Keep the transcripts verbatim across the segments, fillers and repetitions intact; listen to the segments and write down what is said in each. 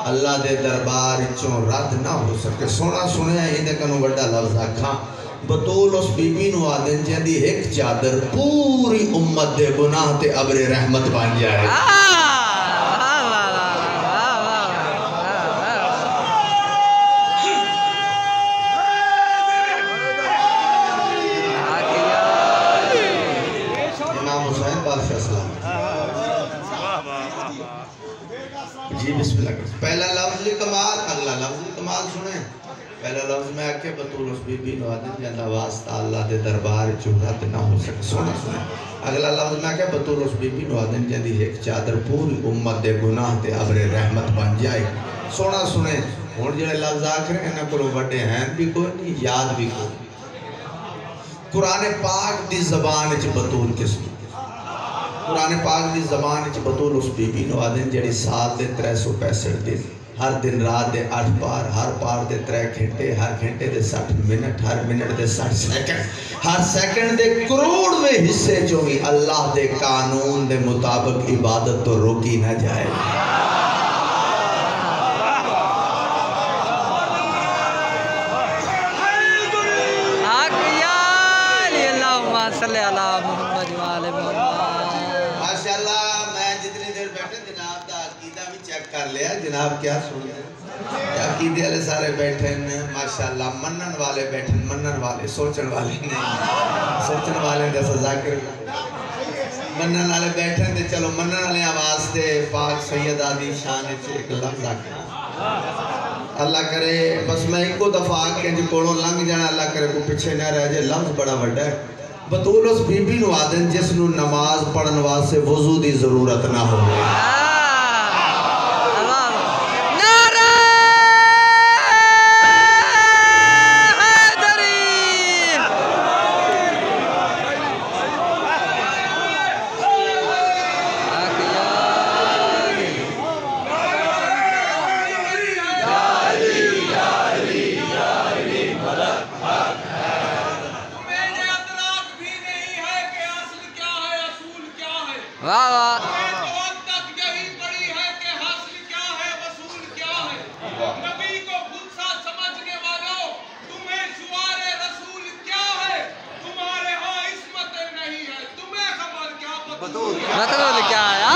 अल्लाह दे दरबार चों रद्द ना हो सके। सोना सुनिया इहदे कनों वड्डा लफ्ज़ आखां बतूल उस बीबी नूं आदन जिहदी एक चादर पूरी उम्मत दे गुनाह ते अबरे रहमत बन जाए। जी बिस्मिल्लाह। पहला लफ्ज़ कमाल, अगला लफ्ज़ कमाल सुने। पहला लफ्ज़ मैं आखे बतूल उस बीबी नूं आदन जिहदा वास्ता अल्लाह दे दरबार चों रद्द ना हो सके। सोना सुने। अगला लफ्ज़ मैं आखे बतूल उस बीबी नूं आदन जिहदी एक चादर पूरी उम्मत दे गुनाह ते अबरे रहमत बन जाए। सोना सुने। हुण जिहड़े लफ्ज़ आख रहे इन्हां कोलों वड्डे हैं भी कोई नहीं, याद भी कोई। कुरान पाक दी ज़बान च बतूल किस कुरान पाक दी ज़बान च बतूल उस बीबी नूं आदन जिहड़ी साल दे त्रै सौ पैंसठ दिन, हर दिन रात दे अठ पार, हर पार दे त्रै घंटे, हर घंटे दे सठ मिनट, हर मिनट दे सठ सैकंड, हर सैकंड दे करोड़वें हिस्से चों भी अल्लाह दे कानून दे मुताबिक इबादत तो रोकी ना जाए। कर लिया जनाब, क्या सुन लिया अकीदे वाले सारे बैठे हैं माशाल्लाह, मनन वाले बैठे, मनन वाले सोचन वाले नहीं, सोचन वाले जैसा जाकिर मनन वाले बैठे थे। चलो मनन वाले आवाज से पाक सैयदा दी शान एक लफ्ज आखा अल्लाह करे बस मैं एको दफा के जो कोलों लंघ जाना, अल्लाह करे को पीछे ना रह जाए। लफ्ज बड़ा वड्डा है। बतूल उस बीबी नूं आदन जिस नूं नमाज पढ़न वास्ते वजू दी जरूरत ना हो। वाह वाह तक यही पड़ी है कि हासिल क्या है वसूल क्या है। नबी को खुद सा समझने वालों तुम्हें शुआरे रसूल क्या है। तुम्हारे यहाँ इस्मत नहीं है, तुम्हें खबर क्या बतूल बतूल क्या है।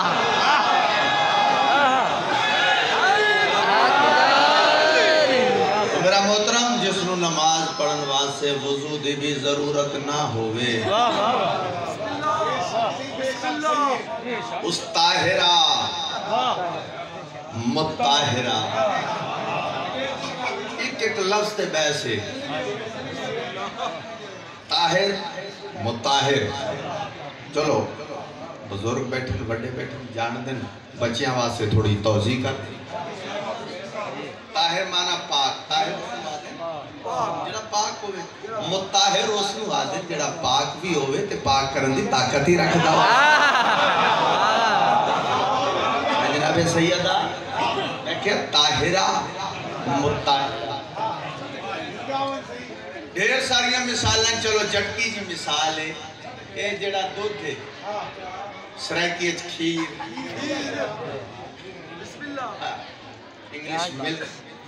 मेरा मोहतरम जिसनों नमाज पढ़न वास्ते वजू दी भी जरूरत ना होवे उस ताहिरा मुताहिरा एक एक लफ्ज़ ते बहस है। ताहिर मुताहिर चलो बुजुर्ग बैठे बड़े बैठे जान देन बच्चियां वास्ते थोड़ी तौज़ी कर। ताहिर माना पाक, ताहिर जिहड़ा पाक होवे, मुताहिर उसनूं आदे जिहड़ा पाक भी होवे ते पाक करन दी ताकत ही रखदा हो। जनाबे सैयदा मैं क्या ताहिरा मुताहिरा ढेर सारियां मिसालां। चलो चटकी जी मिसाल है ये जिहड़ा दुध है सरायकी च खीर इंग्लिश मिल्क,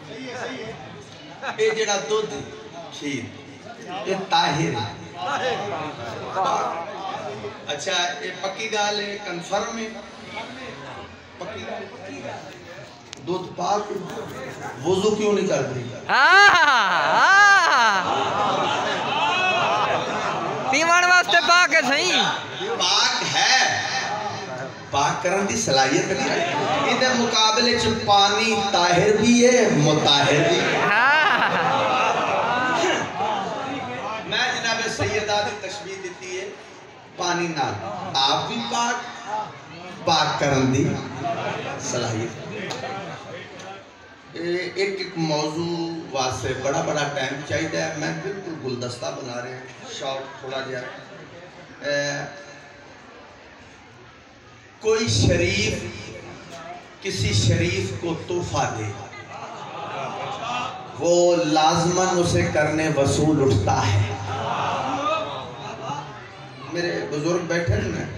ये जिहड़ा दुध खीर ये ताहिर है। अच्छा ये पक्की गाल है, कन्फर्म है पक्की गाल। दूध पाक वजू क्यों नहीं करती? पीवन वास्ते पाक है सही, पाक है, पाक करन दी सलाहियत नहीं। इधर मुकाबले च पानी ताहिर भी है मुताहिर भी है। मैं जनाब सैयदा दी तशबीह दी है पानी नाल, आप भी पाक पाक करन दी सलाहियत। एक एक मौजू वास्ते बड़ा बड़ा टाइम चाहिए। मैं बिल्कुल गुलदस्ता बना रहे हैं शॉर्ट थोड़ा जहा। कोई शरीफ किसी शरीफ को तोहफा दे, वो लाजमन उसे करने वसूल उठता है। मेरे बुजुर्ग बैठे हैं।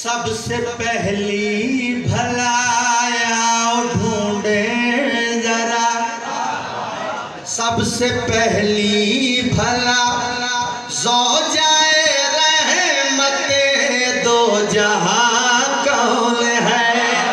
सबसे पहली भलाया ढूंढे जरा, सबसे पहली भला जो जाए रहमते दो जहां कौन है।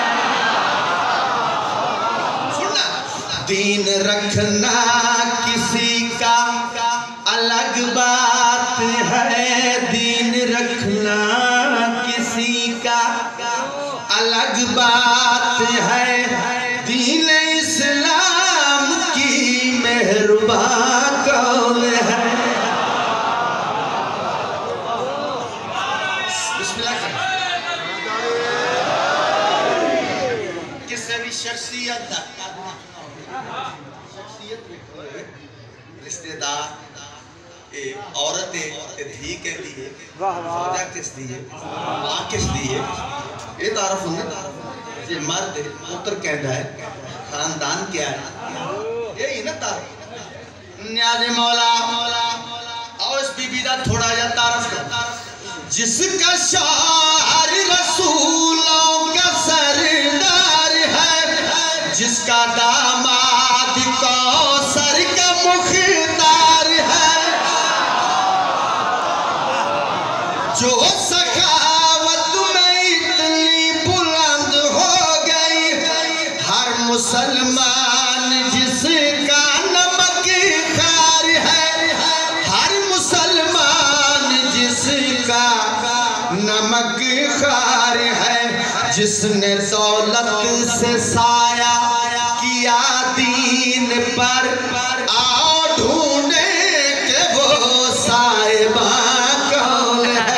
सुनना, दीन रखना किसी का अलग बात है, दीन रखना किसी का अलग बात है, दीन इस्लाम की मेहरबान कौन है। किसी भी शख्सियत रिश्तेदार औरत धी के लिए किस दिए मां किस दिए ये तारफ होंगे जे मर्द पुत्र कहता है खानदान क्या है यही ना तारफ। न्याज़े मौला और इस बीबी का थोड़ा जा तारफ कर, जिसका शार रसूलों का सरदार है, जिसका दामाद कौसर का मुख्तार है, जो सखावत में इतनी बुलंद हो गई, हर मुसलमान जिसका नमक खार है, हर मुसलमान जिसका नमक खार है, जिसने दौलत से साया किया दीन पर, आओ ढूंढे के वो साहिबा कौन है।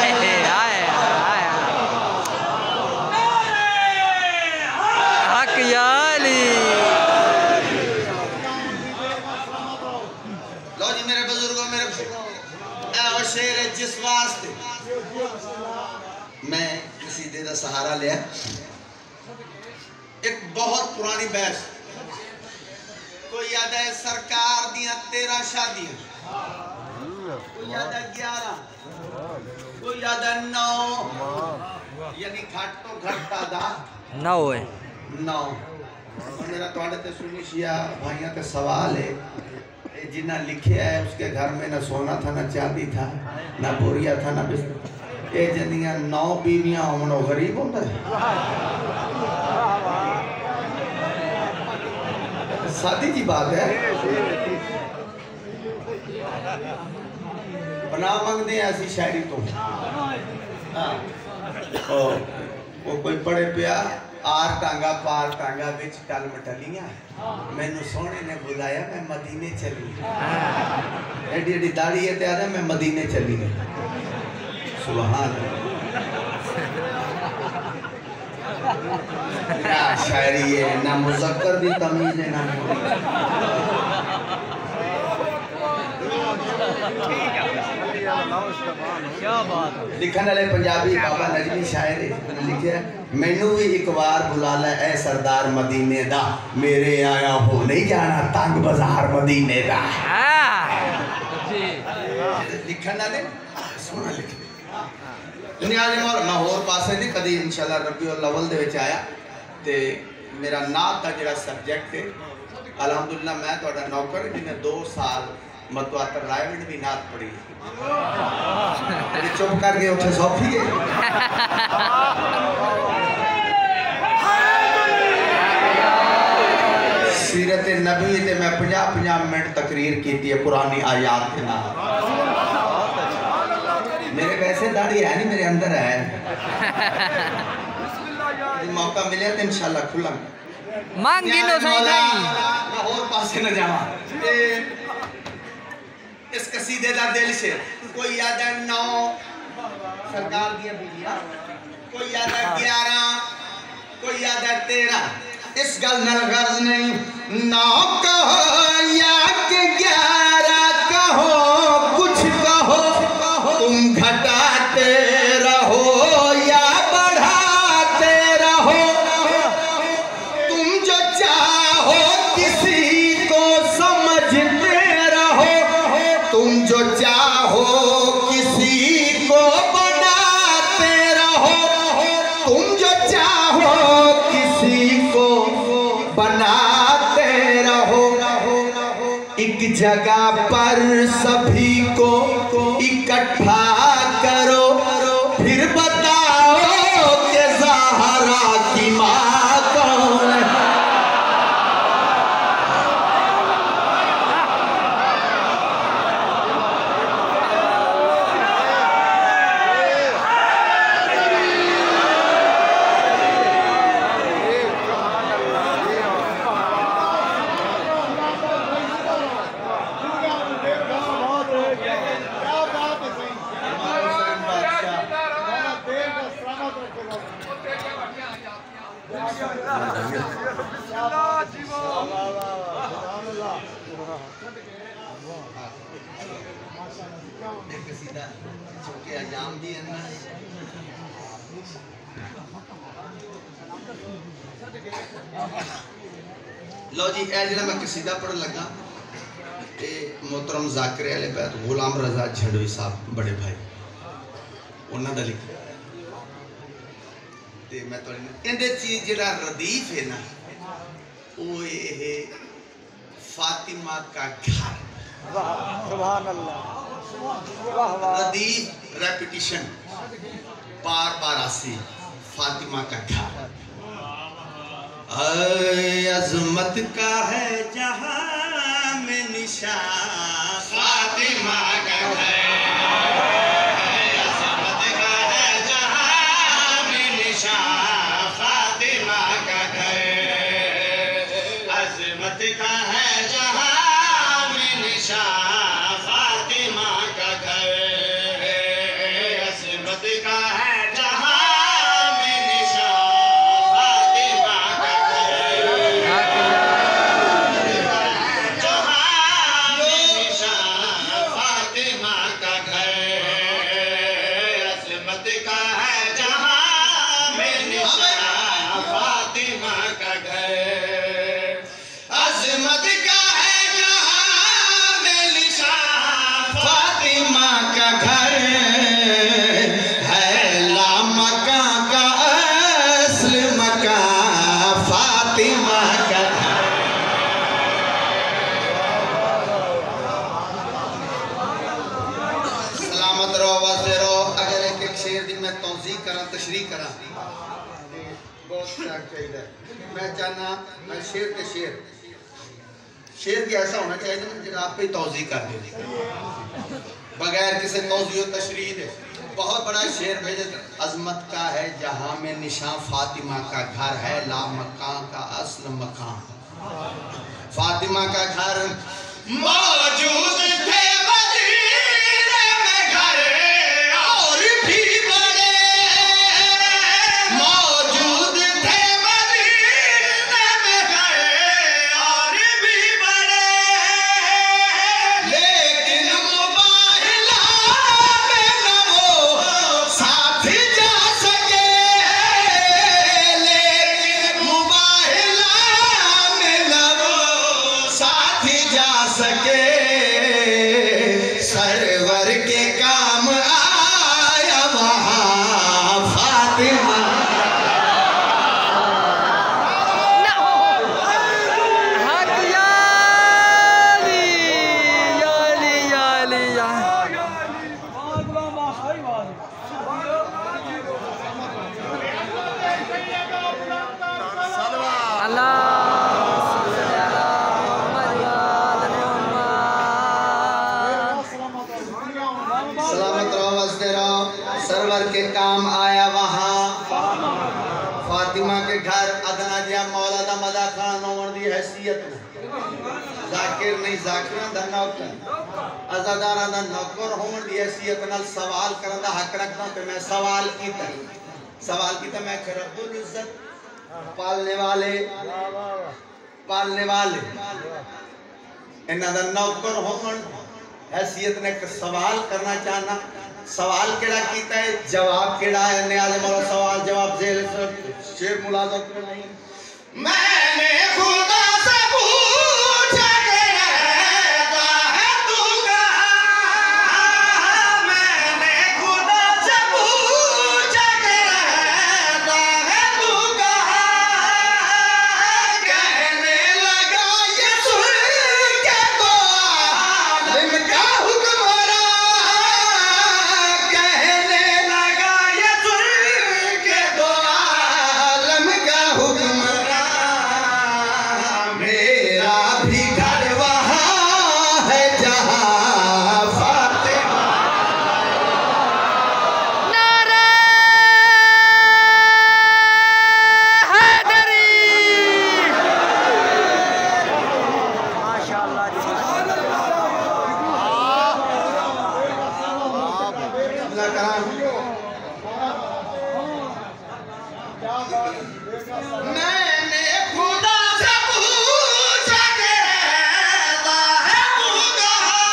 लो जी मेरे बुजुर्गों, मेरे शेर है जिस वास्ते मैं कसीदे का सहारा लिया। एक बहुत पुरानी बहस, कोई याद है सरकार दिया तेरह शादियां, कोई याद है ग्यारह, कोई याद है नौ, यानी घट तो घट तादाद नौ है नौ। मेरा थोड़े ते सुनी शिया भाइयों का सवाल है, जिन्ना लिखे है उसके घर में न सोना था, न चांदी था, न बोरिया था, न बिस्तर। ये जनिया नौ बीवियां होना गरीब होता है। सादी जी बात है, बना मंगते हैं ऐसी शायरी तो। हाँ वो कोई पढ़े पिया आर टांगा पार टांगा बिच टल मटलियां, मैनू सोने ने बुलाया मैं मदीने चली, एडी एडी दाढ़ी है ते मैं मदीने चली गई। सुभान क्या शायरी है, ना मुज़क्कर दी तमीज़ है, ना लिखने वाले पंजाबी बाबा नजमी शायर है, लिखे मैनू भी एक बार बुला लै ए सरदार मदीने दा, मेरे आया हो नहीं जाना तंग बाजार मदीने दा। लिखने वाले सोना लिखे न्याज़े मौला। मैं होर पासे दी कदी इंशाल्लाह रबीउल अव्वल दे विच आया ते मेरा नात का जिहड़ा सब्जेक्ट है अलहमदुलिल्लाह मैं तुहाडा नौकर जिन्हें दो साल मतवातर रायविंड भी नात पढ़ी, चुप करके उठे सौखी है। सीरत नबी ते मैं पचास पचास मिनट तकरीर की है पुरानी आयात के नाम। मेरे वैसे दाढ़ी है नहीं, मेरे अंदर है। मौका मिले तो इंशाल्लाह खुला मांगी नो सही नहीं और पासे न जावा। इस कसीदे का दिल से कोई याद है नौ सरकार दिया बीवियां, कोई याद है ग्यारह, कोई याद है तेरह। इस गल न गर्ज नहीं नौ कहो या कि ग्यारह कहो, कुछ कहो तुम घटाते रहो या बढ़ाते रहो, तुम जो चाहो किसी को समझते रहो, तुम जो चाहो किसी को बनाते रहो, जगह पर सभी को इकट्ठा करो, फिर बताओ कि ज़हरा की माँ कौन है। लो जी, ए जरा मैं कसीदा पढ़न लगा ते मोहतरम ज़ाकिर अहले बैत गुलाम रज़ा झंडवी साहब बड़े भाई उन्हां दा लिखिया ते मैं तुहानू इहदे च जेड़ा रदीफ है ना वो ये फातिमा का घर। सुभान अल्लाह। रदीफ रेपिटिशन बार बार आसी फातिमा का घर। अज़मत का है जहां में निशान फातिमा का घर। अज़मत का है जहां में निशान फातिमा का घर। अज़मत का है जहां में निशान फातिमा का घर। अज़मत का है तशरीह करा बहुत चाहिए। मैं चाहना मैं शेर के शेर शेर भी ऐसा होना चाहिए ना जो आप पे तौज़ी कर दे बगैर किसी तौज़ी और तशरीह दे। बहुत बड़ा शेर भेजे। अज़मत का है जहां में निशान फातिमा का घर है ला मकान का असल मकान। फातिमा का घर मौजूद थे मदीने में घर और भी के काम आया वहाँ फातिमा के घर अदना जिया मौला दा मदा खान होने दी हैसियत में जाकिर नहीं जाकिर दा नौकर अज़ादारा दा नौकर होने दी हैसियत नाल सवाल करन दा हक रखदा ते मैं सवाल कीता सवाल कीता मैं रब्बुल इज्जत पालने वाले पालने वाले इन्हां दा नौकर होने हैसियत ने एक सवाल करना चाहना। सवाल केड़ा कीता है जवाब केड़ा है न्याज़ मौला सवाल जवाब जेल शेर मुलाज़म नहीं। मैंने खुदा से पूछा कि रहता है तू कहाँ। मैंने खुदा से पूछा कि रहता है तू कहाँ। कहने लगा ये सुन के तो मैंने खुदा से पूछा कहता है खुदा,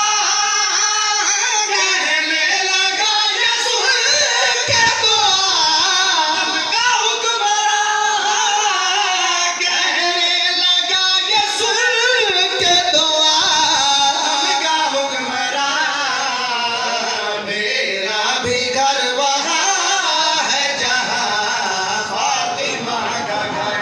कहने लगा ये सुन के तो आपका हुक्मरान, कहने लगा ये सुन के तो आपका हुक्मरान, मेरा भी घर वहाँ है जहाँ फातिमा का घर।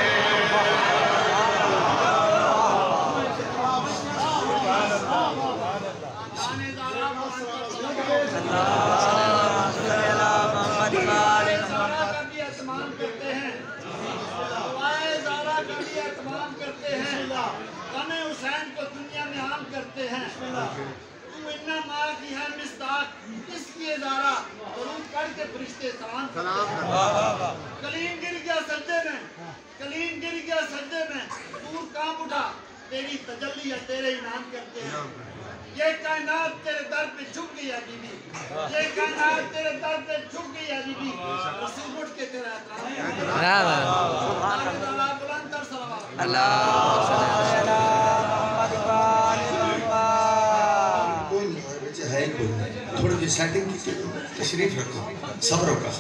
हुसैन को दुनिया में आम करते हैं। तू इन्ना माँ की है मिस्ताक इसलिए ज़ारा दरूद पढ़ के फरिश्ते सलाम कलीम गिर गया सजदे में, कलीम गिर गया सजदे में, दूर कांप उठा तेरी तजल्ली है तेरे इनाम करते हैं। ये कायनात तेरे दर पे झुक गई है बीबी, ये कायनात तेरे दर पे झुक गई है बीबी, रसूल उठ के तेरा एहतराम बुलंद कर सलावत है कोई थोड़ी सी सेटिंग की तशरीफ रखो, सब्र का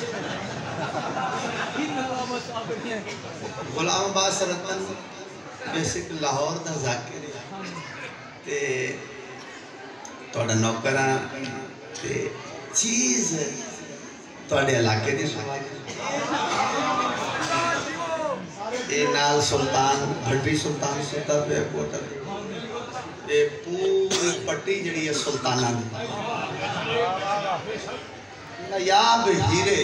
गुलाम अब्बास रतन बेसिक लाहौर दा जाकिर ते तोड़ा नौकरा ते चीज तोड़े इलाके दी ये नाल सुल्तान भट्टी सुल्तान सुल्ता पे कोटर ये पूरी पट्टी जड़ी है सुल्ताना दी नायाब हीरे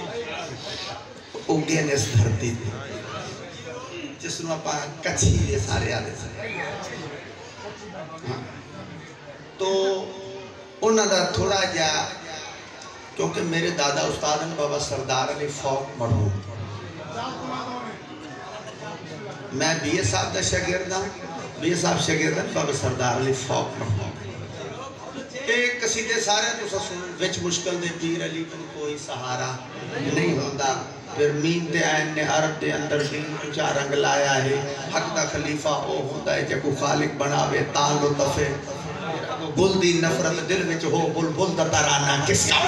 उगे ने इस धरती ते जिसनों आप कच्छी दे सारे आदे से हाँ। तो उन्होंने थोड़ा जा क्योंकि मेरे दादा उस्ताद बाबा सरदार अली फौक मरहूम, मैं बी ए साहब का शागिर्द हाँ, बी ए साहब शागिर्द बाबा सरदार अली फौक मरहूम। एक कसीदे सारे तुसा सुन विच मुश्किल दे पीर अली को कोई सहारा नहीं होता, फिर मीन दे आयन ने अरब दे अंदर दीन ऊंचा रंग लाया है, हक दा खलीफा ओ होता है जको खालिक बनावे तां लुत्फे, बुल दी नफरत दिल विच हो बुलबुल दा तराना किसका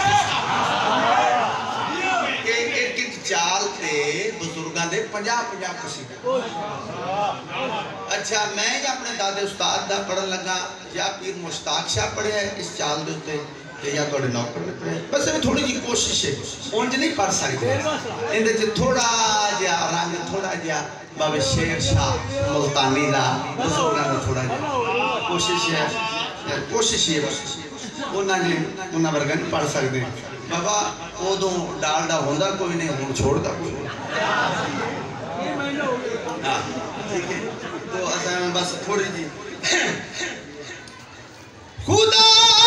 एक एक एक चाल ते बुजुर्गां दे पचास पचास कसीदे। अच्छा मैं अपने दादे उस्ताद दा पढ़न लगा या पीर मुश्ताक शाह पढ़े इस चाल दे उत्ते या थोड़े नौकर ने पढ़े, बस थोड़ी जी कोशिश है उंज नहीं पढ़ सकते इंदे च थोड़ा जिहा रंग थोड़ा जिहा बाबे शेर शाह मुल्तानी दा बुजुर्गां दा थोड़ा जिहा कोशिश है कोशिश है बस उन्होंने उन्होंने वर्गा नहीं पढ़ सकते बाबा उदों डालडा होंदा कोई नहीं हुण छोड़दा कोई हाँ ठीक है। तो असां बस थोड़ी जी खुदा